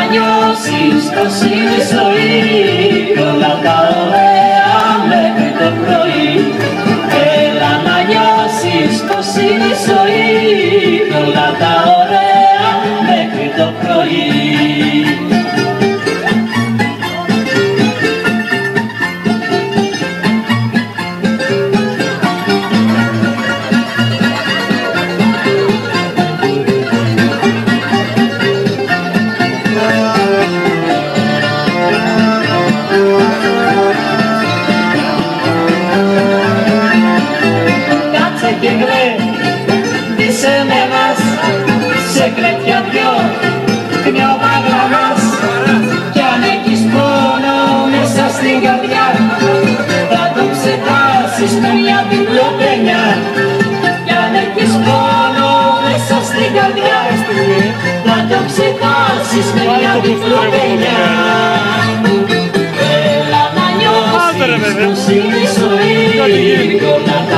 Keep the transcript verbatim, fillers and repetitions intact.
νιώσεις πως είναι η ζωή κι όλα τα ωραία μέχρι το πρωί. Έλα να νιώσεις πως είναι η ζωή κι όλα τα ωραία μέχρι το πρωί. Και γλέντισε με μας σε κλαιτιά δυο κνιώματα μας κι αν έχεις πόνο μέσα στην καρδιά θα το ξεχάσεις με μια διπλοπενιά. Κι αν έχεις πόνο μέσα στην καρδιά θα το ξεχάσεις με μια διπλοπενιά. Έλα να νιώσεις πως είναι η ζωή κι όλα